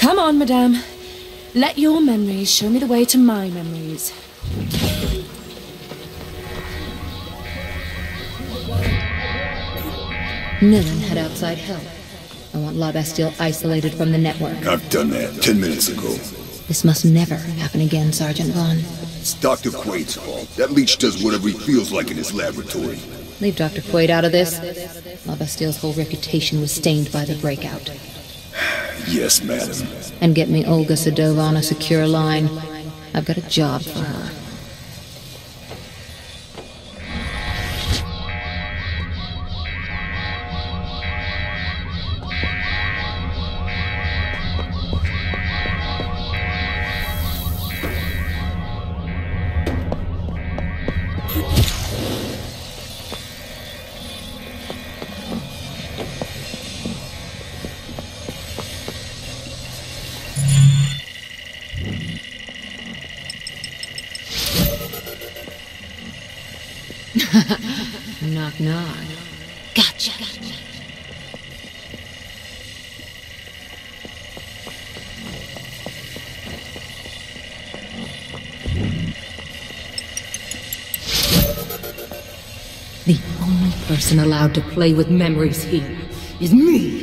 Come on, madame. Let your memories show me the way to my memories. Millen had outside help. I want La Bastille isolated from the network. I've done that 10 minutes ago. This must never happen again, Sergeant Vaughn. It's Dr. Quaid's fault. That leech does whatever he feels like in his laboratory. Leave Dr. Quaid out of this. La Bastille's whole reputation was stained by the breakout. Yes, madam. And get me Olga Sedova on a secure line. I've got a job for her. Knock, knock. Gotcha. The only person allowed to play with memories here is me.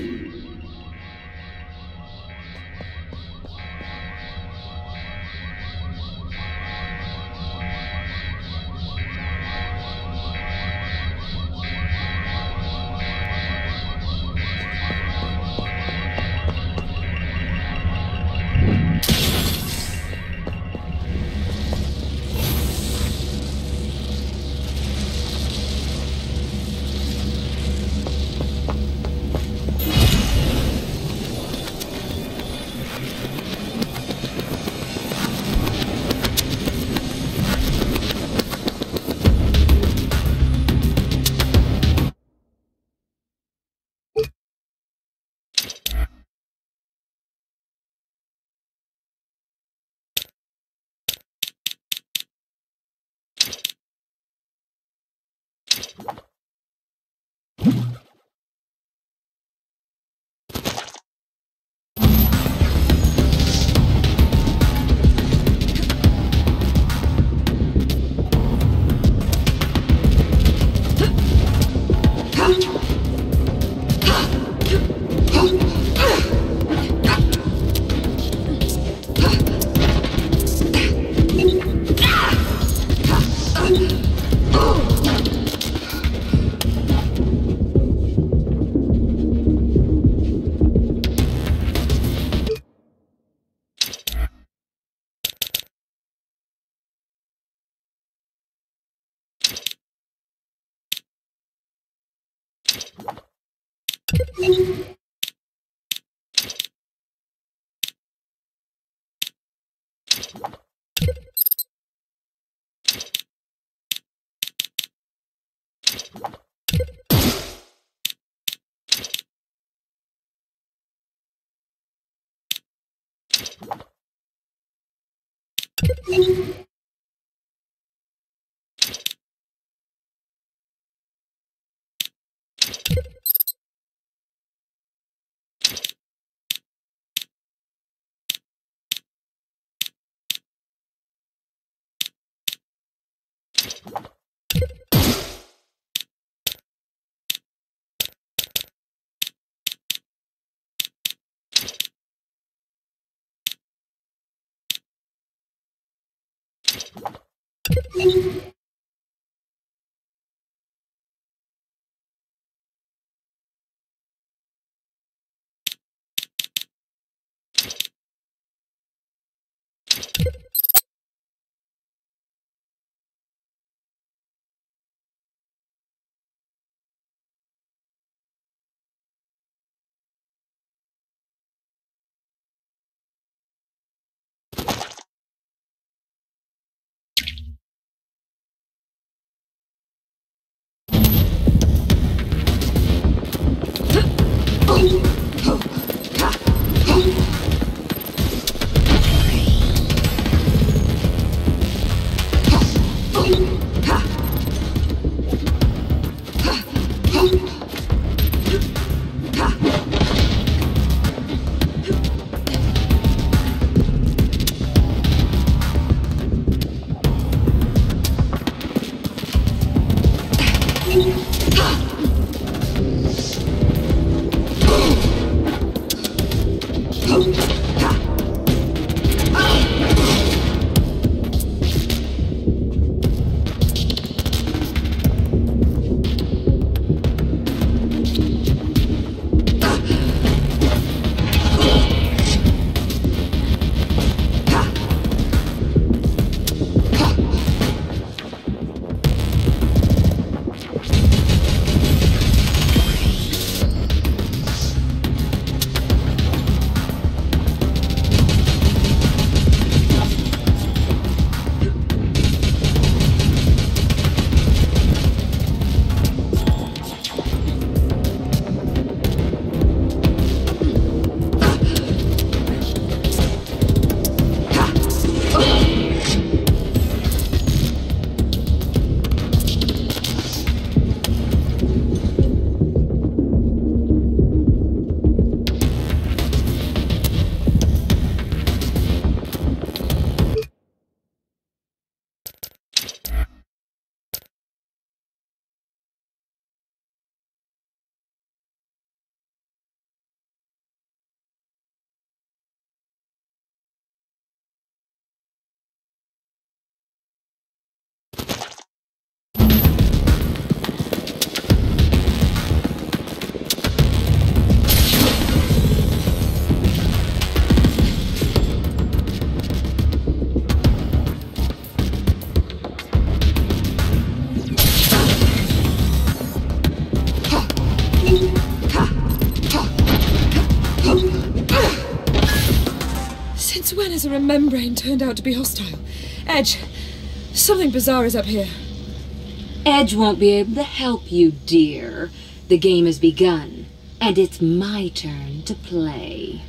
Since when has a remembrane turned out to be hostile? Edge, something bizarre is up here. Edge won't be able to help you, dear. The game has begun, and it's my turn to play.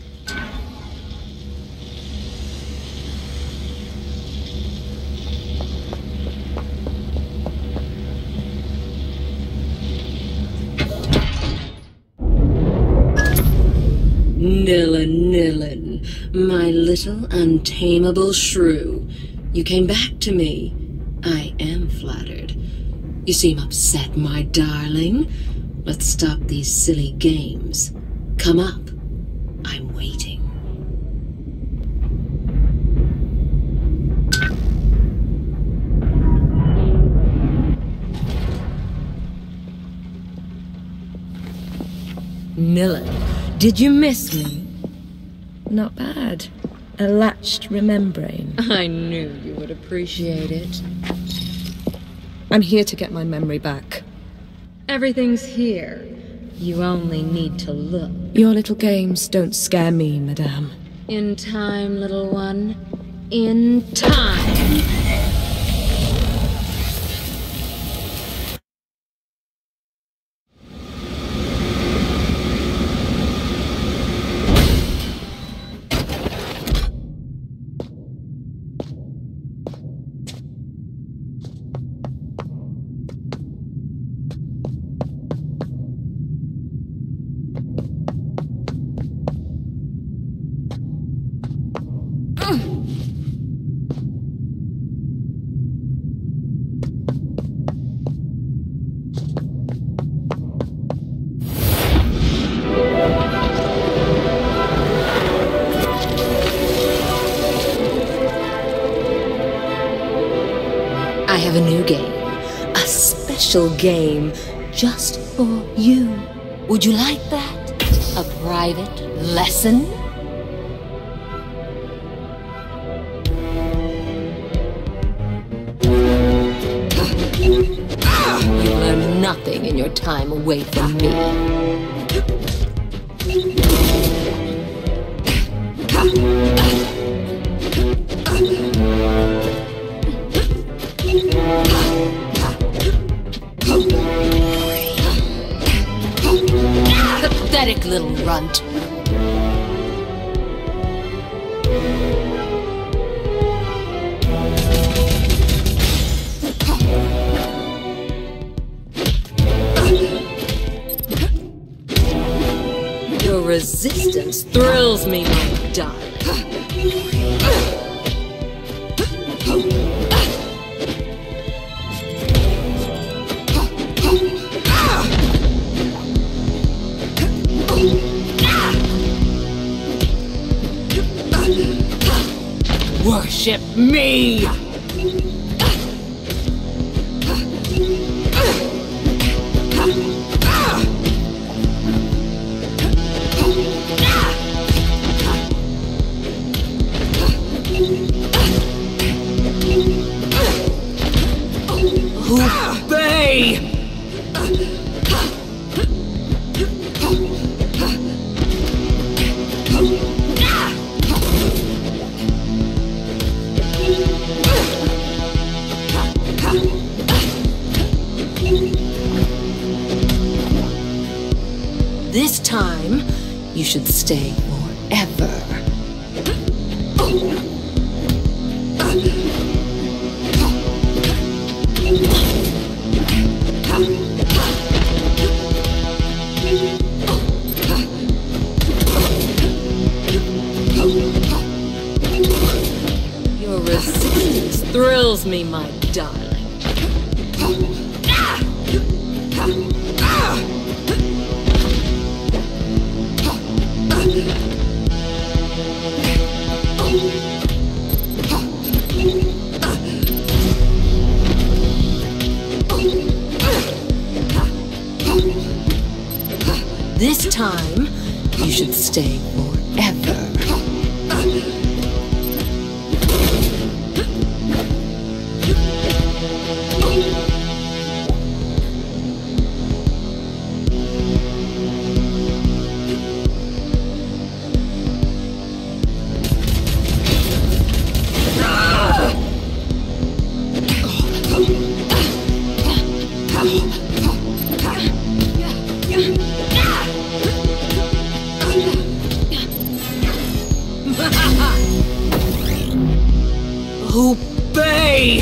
Nillin, my little untamable shrew. You came back to me. I am flattered. You seem upset, my darling. Let's stop these silly games. Come up. I'm waiting. Nillin, did you miss me? Not bad. A latched remembrane. I knew you would appreciate it. I'm here to get my memory back. Everything's here. You only need to look. Your little games don't scare me, madame. In time, little one. In time. I have a new game. A special game just for you. Would you like that? A private lesson? You learn nothing in your time away from me. Pathetic little runt. Your resistance thrills me, my darling. Worship me! Obey! This time, you should stay forever. Your resistance thrills me, my darling. This time, you should stay forever. Obey!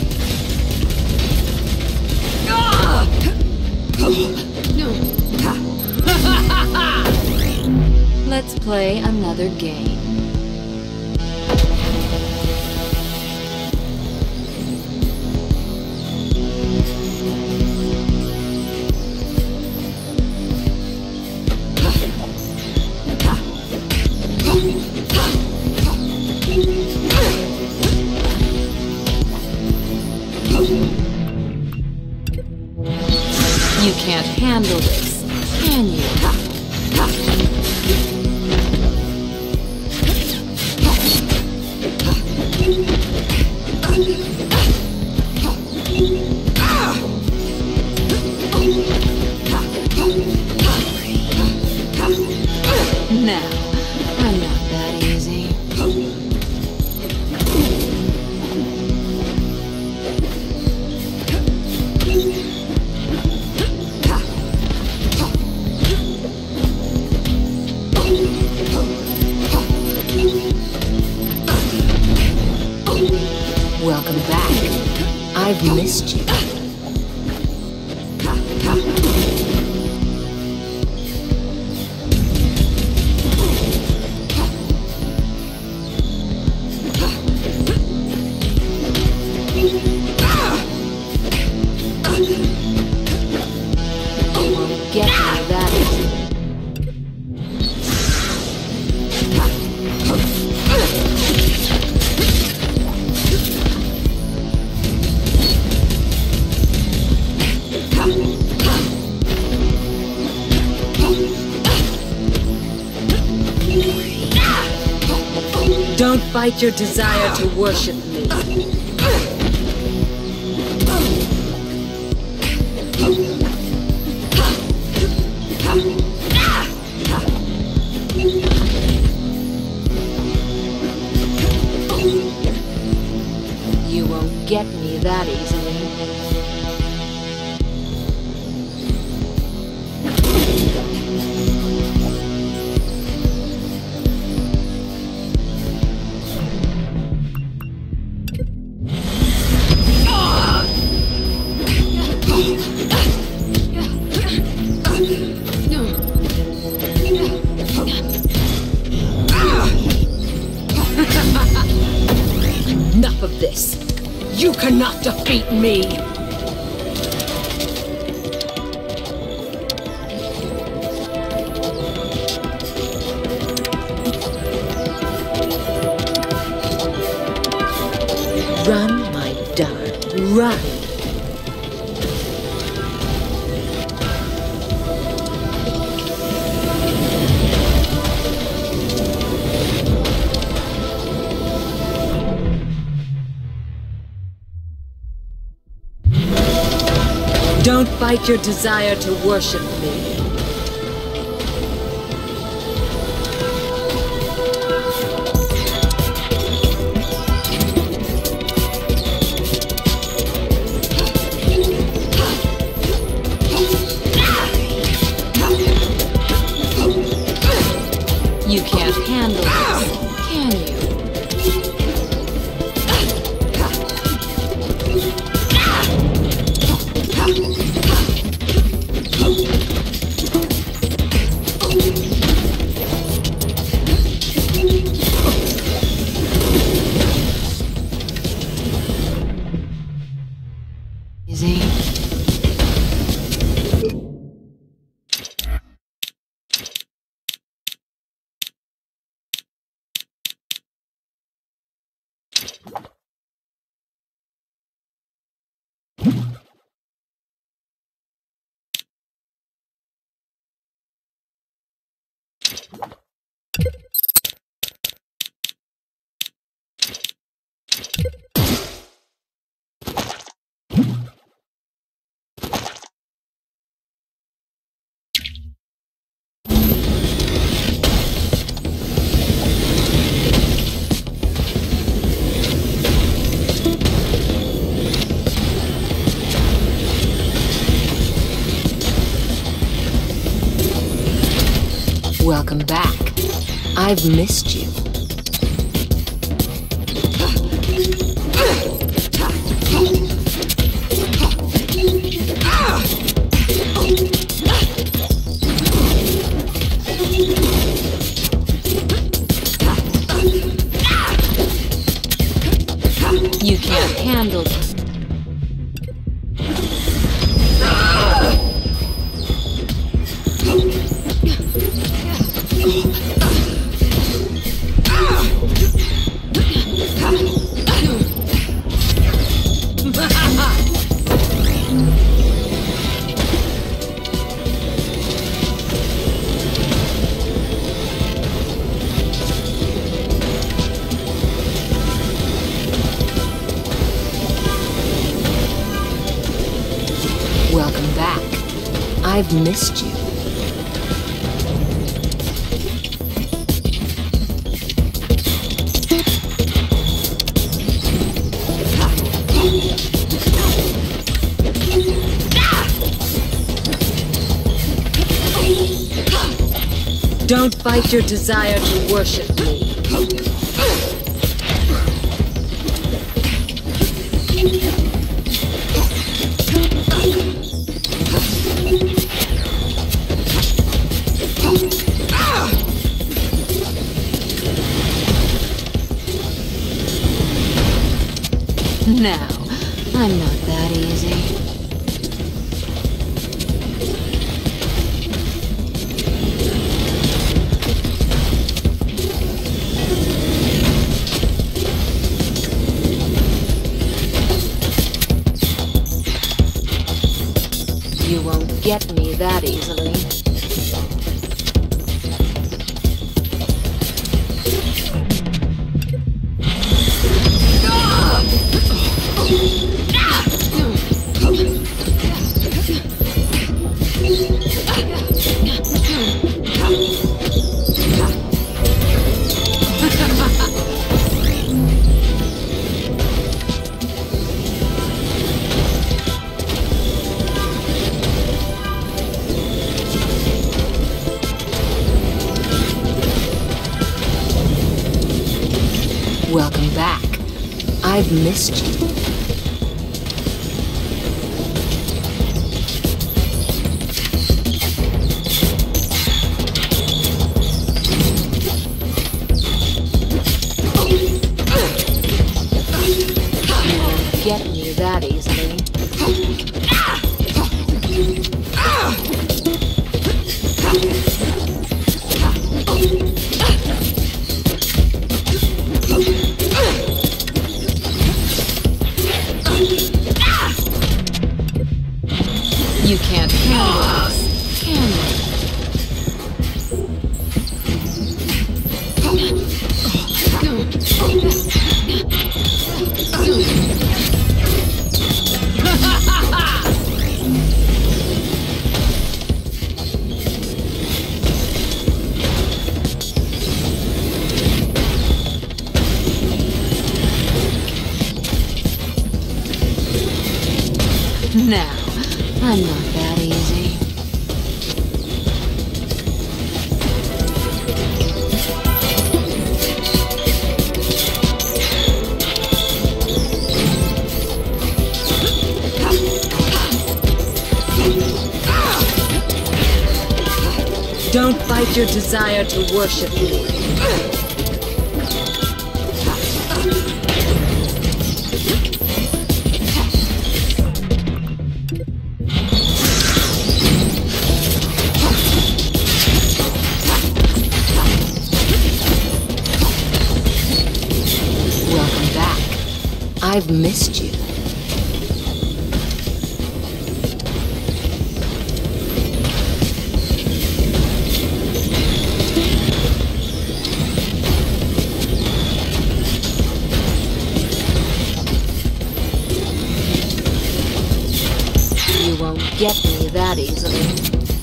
Let's play another game. You can't handle this, can you? No, I'm not that easy. Welcome back. I've missed you. You won't get me that easy. Don't fight your desire to worship me. You won't get me that easily. Enough of this. You cannot defeat me. Run, my darling, run. Don't fight your desire to worship me. You can't handle this, can you? Easy. Welcome back. I've missed you. You can't handle them. Welcome back. I've missed you. Don't fight your desire to worship me. No, I'm not that easy. You won't get me that easily. Welcome back. I've missed you. You won't get me that easily. now. I'm not that easy. Don't fight your desire to worship me. Welcome back. I've missed you. You won't get me that easily.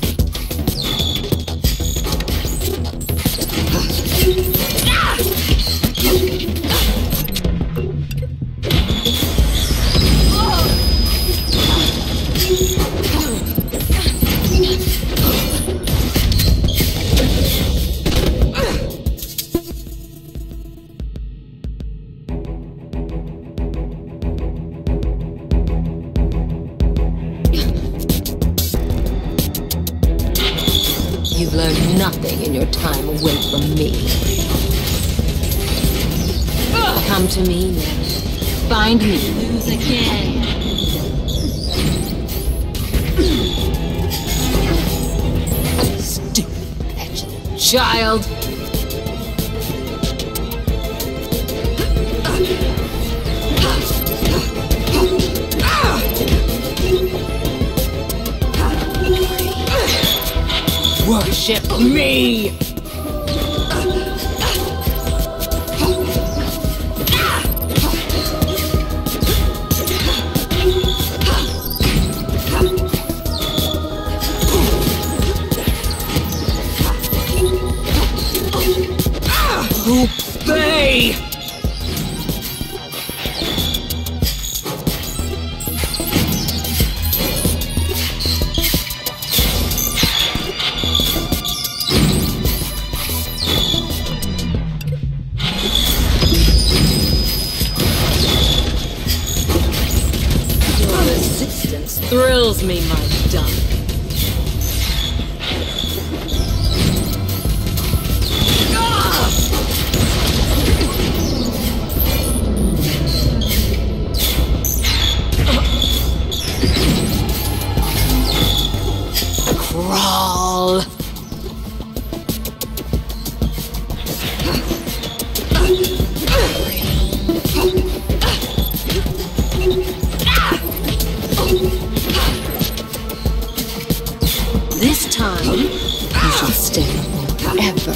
You've learned nothing in your time away from me. Come to me now. Find me. Lose again. Stupid, petulant child. Worship me! Obey! Thrills me, my duck. Crawl. This time, you shall stay forever.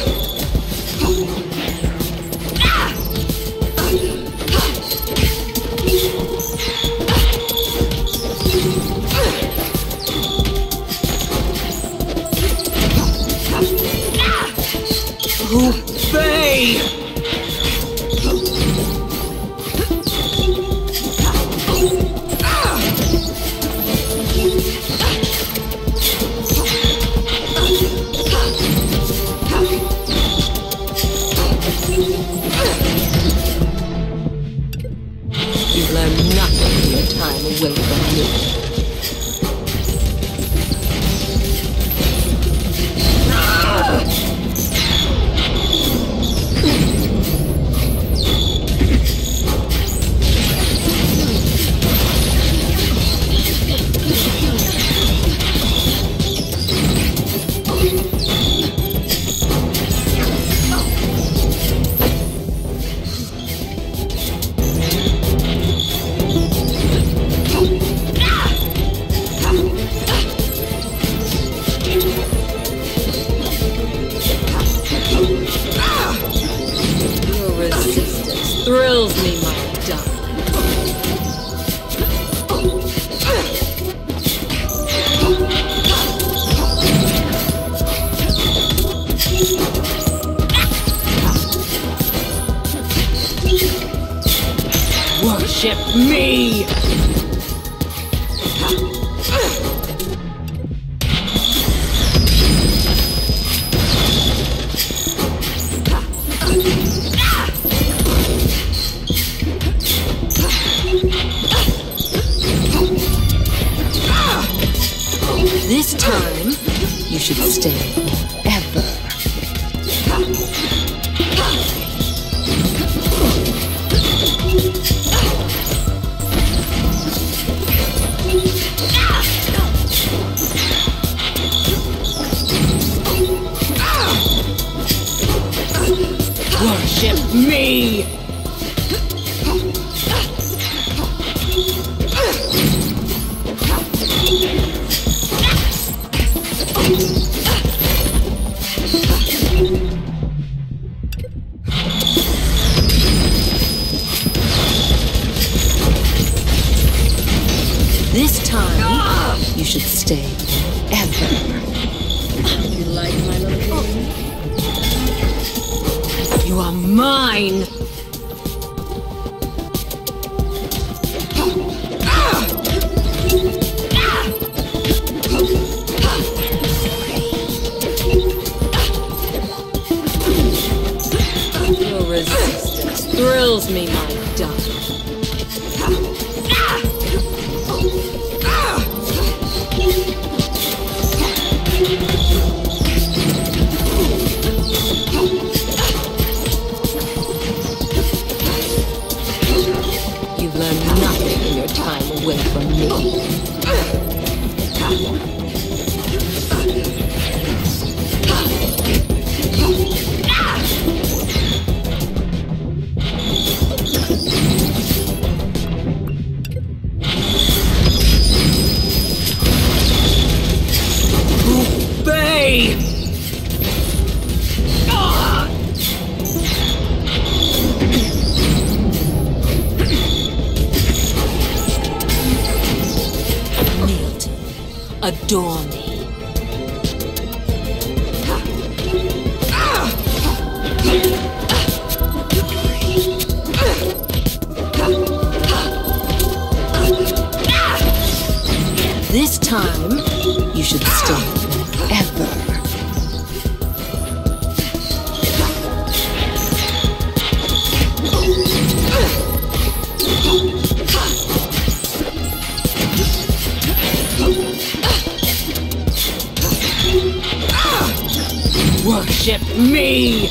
Obey! You've learned nothing in your time away from me. Thrills me, my duck. Worship me! This time, you should stay forever. Worship me! This time, you should stay forever. You like my little game? You are mine! Your resistance thrills me, my darling. You've learned nothing in your time away from me. Obey! Kneel to me. Adore me. This time, you should stay forever. Worship me!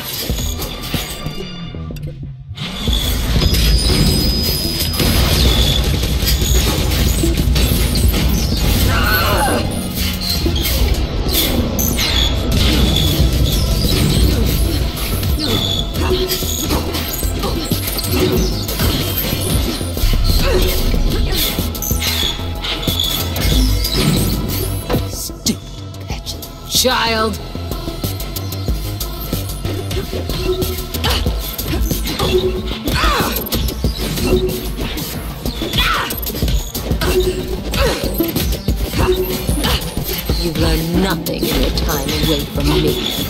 Stupid, petulant child. You've learned nothing in your time away from me.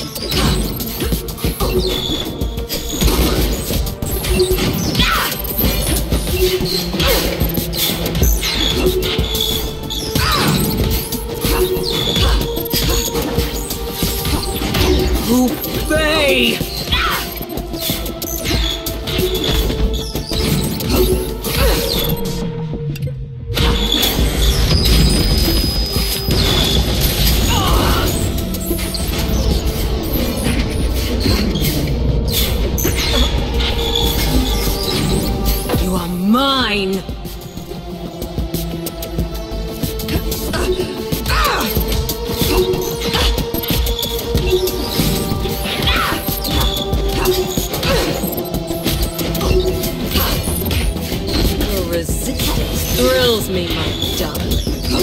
Obey! You are mine! Your resistance thrills me, my darling.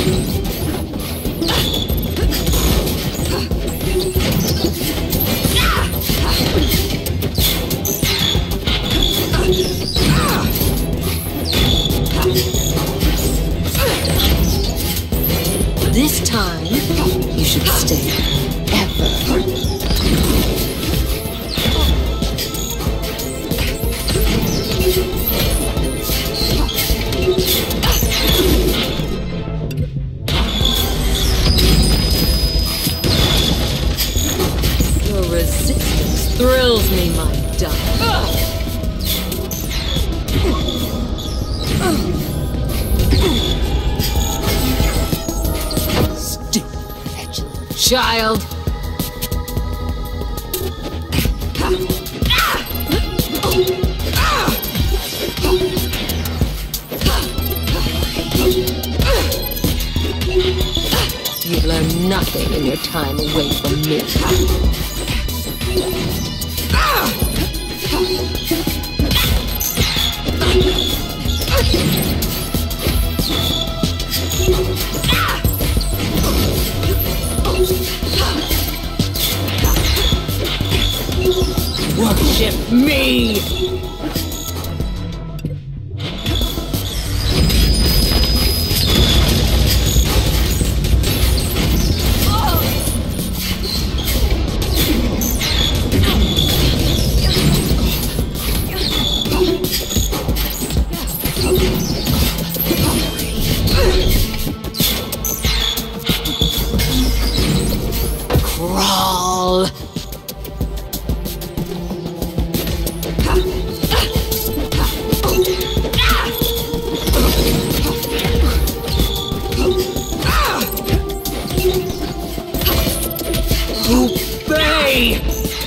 This time, you should stay forever. child. You've learned nothing in your time away from me. Worship me! Crawl! Obey!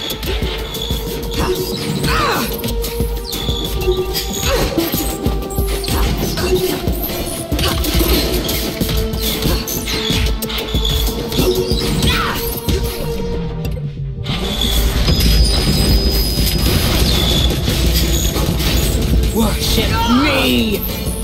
Worship me!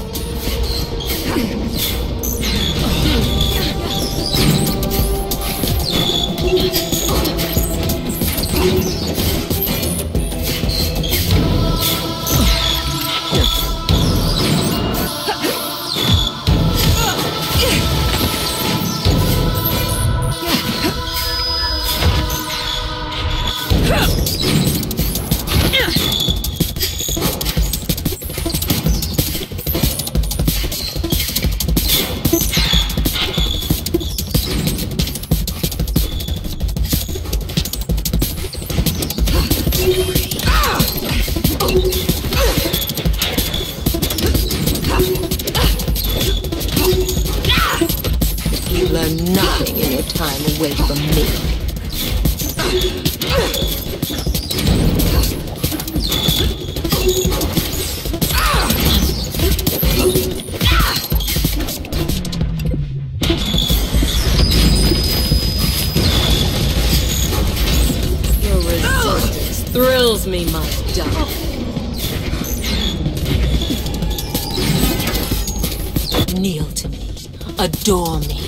You learn nothing in your time away from me. Your resistance thrills me, my darling. Kneel to me. Adore me.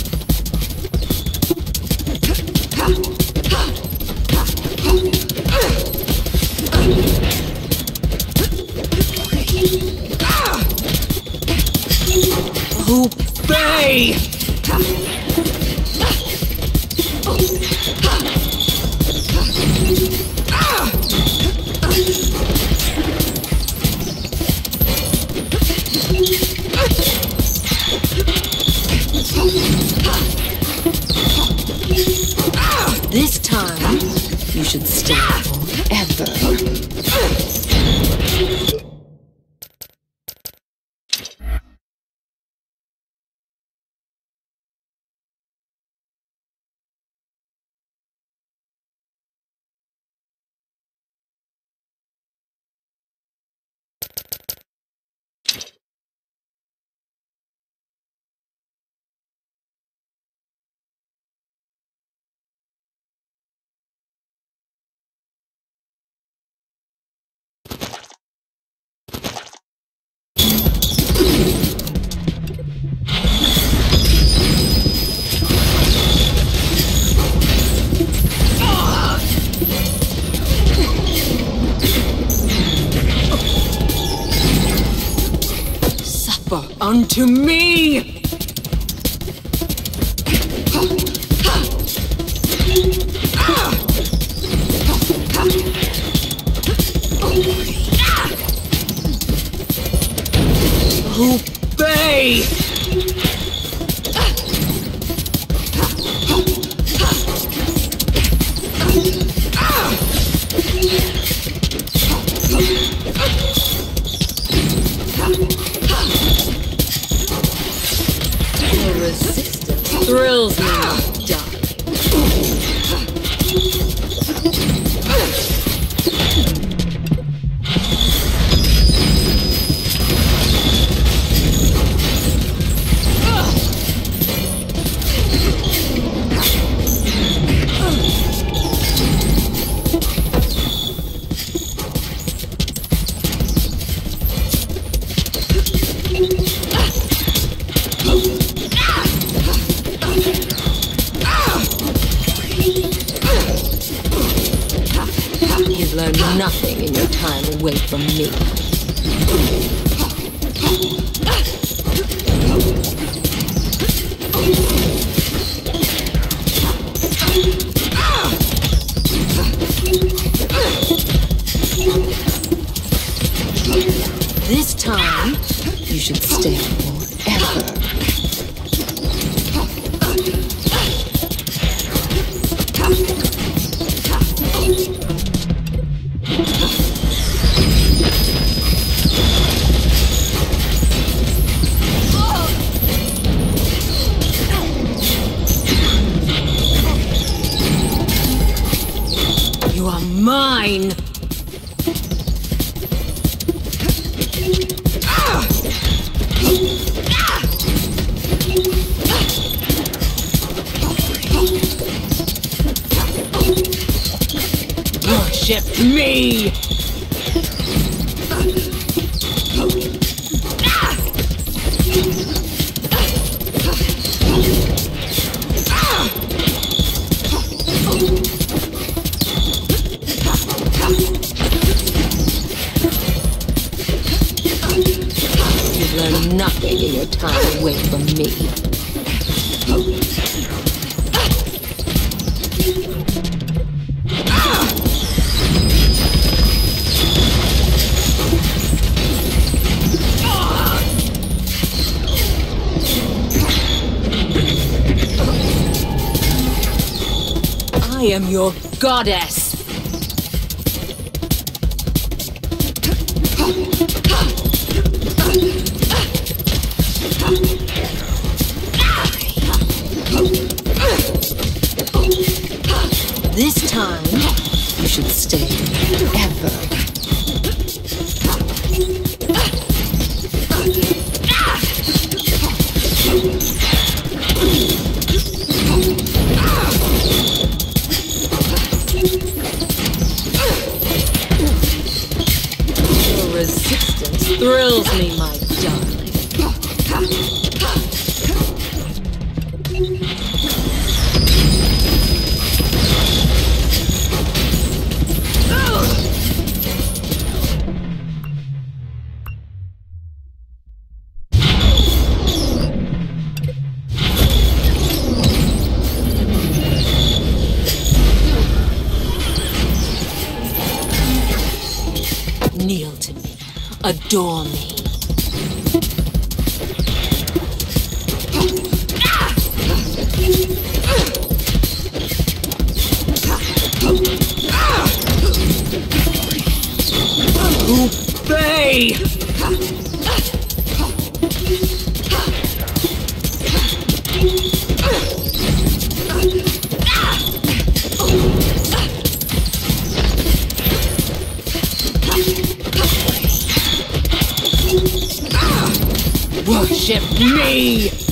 Obey! This time, you should stay forever. Unto me! Obey! Your resistance thrills me, darling. learn nothing in your time away from me. This time, you should stay forever. You are mine! Worship me! You learn nothing in your time away from me. I am your goddess! This time, you should stay forever. Your resistance thrills me, my darling. Kneel to me. Adore me. Obey! Worship me!